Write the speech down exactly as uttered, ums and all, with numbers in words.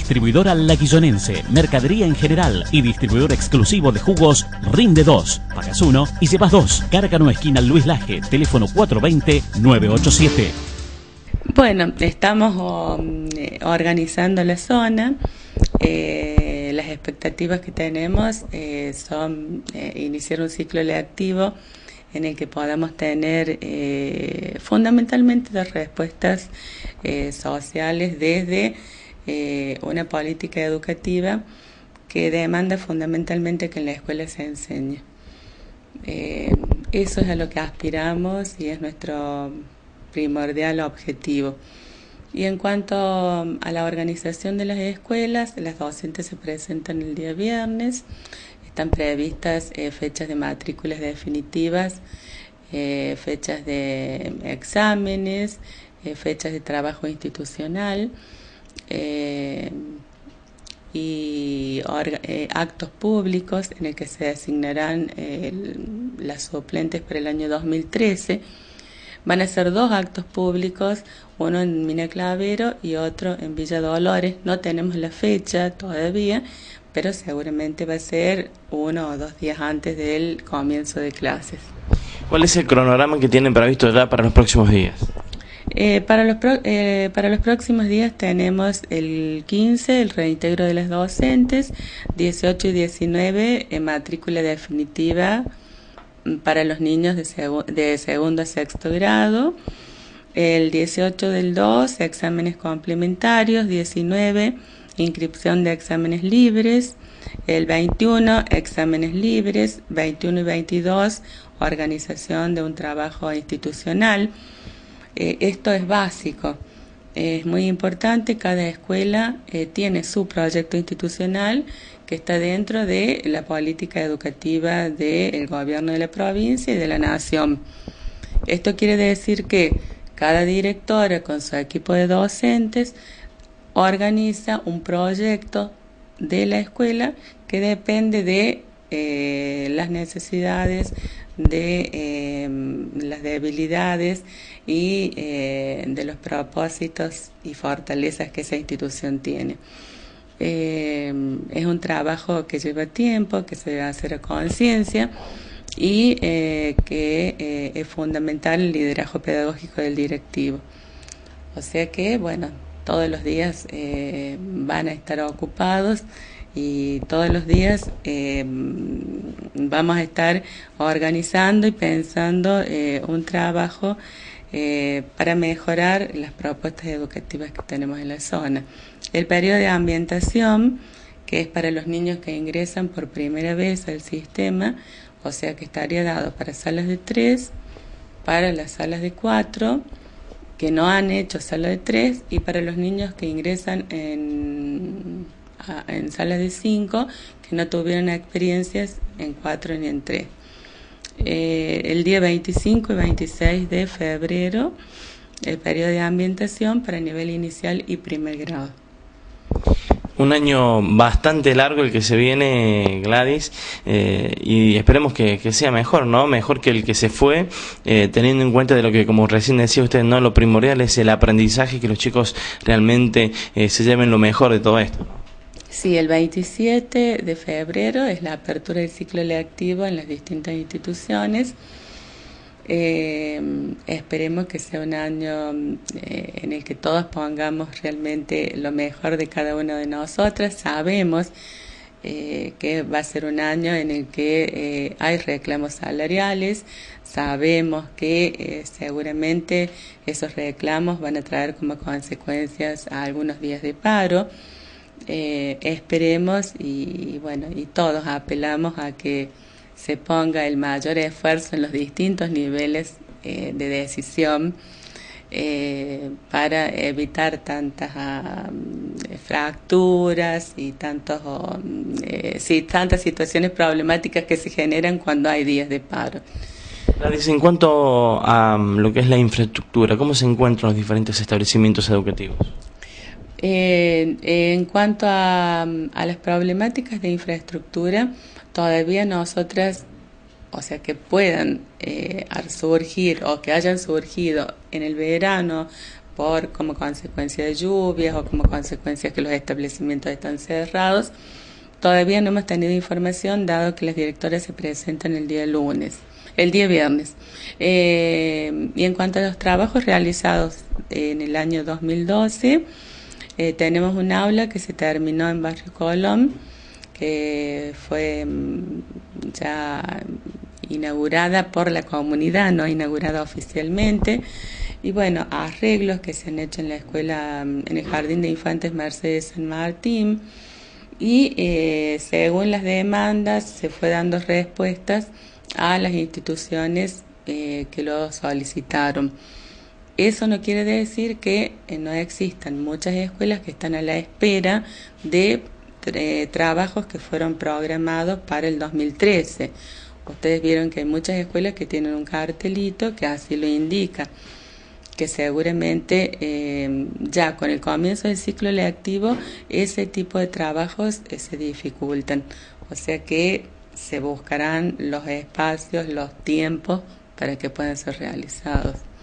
Distribuidora Laguillonense, mercadería en general y distribuidor exclusivo de jugos Rinde dos. Pagas uno y llevas dos. Cárcano, esquina Luis Laje, teléfono cuatro dos cero, nueve ocho siete. Bueno, estamos um, organizando la zona. Eh, las expectativas que tenemos eh, son eh, iniciar un ciclo lectivo en el que podamos tener eh, fundamentalmente las respuestas eh, sociales desde eh, una política educativa que demanda fundamentalmente que en la escuela se enseñe. Eh, eso es a lo que aspiramos y es nuestro primordial objetivo. Y en cuanto a la organización de las escuelas, las docentes se presentan el día viernes. Están previstas eh, fechas de matrículas definitivas, eh, fechas de exámenes, eh, fechas de trabajo institucional eh, y orga, eh, actos públicos en el que se asignarán eh, las suplentes para el año dos mil trece. Van a ser dos actos públicos, uno en Mina Clavero y otro en Villa Dolores. No tenemos la fecha todavía, pero seguramente va a ser uno o dos días antes del comienzo de clases. ¿Cuál es el cronograma que tienen previsto ya para los próximos días? Eh, para, los pro, eh, para los próximos días tenemos el quince, el reintegro de las docentes, dieciocho y diecinueve, en matrícula definitiva para los niños de, segu de segundo a sexto grado, el dieciocho del dos, exámenes complementarios, diecinueve, inscripción de exámenes libres, el veintiuno, exámenes libres, veintiuno y veintidós, organización de un trabajo institucional. Eh, esto es básico, es muy importante, cada escuela eh, tiene su proyecto institucional que está dentro de la política educativa del gobierno de la provincia y de la nación. Esto quiere decir que cada directora con su equipo de docentes organiza un proyecto de la escuela que depende de eh, las necesidades, de eh, las debilidades y eh, de los propósitos y fortalezas que esa institución tiene. Eh, es un trabajo que lleva tiempo, que se debe hacer a conciencia y eh, que eh, es fundamental el liderazgo pedagógico del directivo. O sea que, bueno, todos los días eh, van a estar ocupados y todos los días eh, vamos a estar organizando y pensando eh, un trabajo eh, para mejorar las propuestas educativas que tenemos en la zona. El periodo de ambientación, que es para los niños que ingresan por primera vez al sistema, o sea que estaría dado para salas de tres, para las salas de cuatro, que no han hecho sala de tres, y para los niños que ingresan en, a, en salas de cinco, que no tuvieron experiencias en cuatro ni en tres. Eh, el día veinticinco y veintiséis de febrero, el periodo de ambientación para nivel inicial y primer grado. Un año bastante largo el que se viene, Gladys, eh, y esperemos que, que sea mejor, ¿no? Mejor que el que se fue, eh, teniendo en cuenta de lo que, como recién decía usted, no, lo primordial es el aprendizaje, que los chicos realmente eh, se lleven lo mejor de todo esto. Sí, el veintisiete de febrero es la apertura del ciclo lectivo en las distintas instituciones. Eh, esperemos que sea un año eh, en el que todos pongamos realmente lo mejor de cada uno de nosotras. Sabemos eh, que va a ser un año en el que eh, hay reclamos salariales, sabemos que eh, seguramente esos reclamos van a traer como consecuencias a algunos días de paro. Eh, esperemos y, y bueno, y todos apelamos a que se ponga el mayor esfuerzo en los distintos niveles eh, de decisión eh, para evitar tantas uh, fracturas y tantos, uh, sí, tantas situaciones problemáticas que se generan cuando hay días de paro. Gladys, en cuanto a um, lo que es la infraestructura, ¿cómo se encuentran los diferentes establecimientos educativos? Eh, en cuanto a, a las problemáticas de infraestructura, todavía nosotras, o sea, que puedan eh, surgir o que hayan surgido en el verano por como consecuencia de lluvias o como consecuencia que los establecimientos están cerrados. Todavía no hemos tenido información, dado que las directoras se presentan el día lunes, el día viernes. Eh, y en cuanto a los trabajos realizados en el año dos mil doce, eh, tenemos un aula que se terminó en Barrio Colón, que fue ya inaugurada por la comunidad, no inaugurada oficialmente. Y bueno, arreglos que se han hecho en la escuela, en el Jardín de Infantes Mercedes San Martín. Y eh, según las demandas se fue dando respuestas a las instituciones eh, que lo solicitaron. Eso no quiere decir que eh, no existan muchas escuelas que están a la espera de eh, trabajos que fueron programados para el dos mil trece. Ustedes vieron que hay muchas escuelas que tienen un cartelito que así lo indica, que seguramente eh, ya con el comienzo del ciclo lectivo ese tipo de trabajos eh, se dificultan, o sea que se buscarán los espacios, los tiempos para que puedan ser realizados.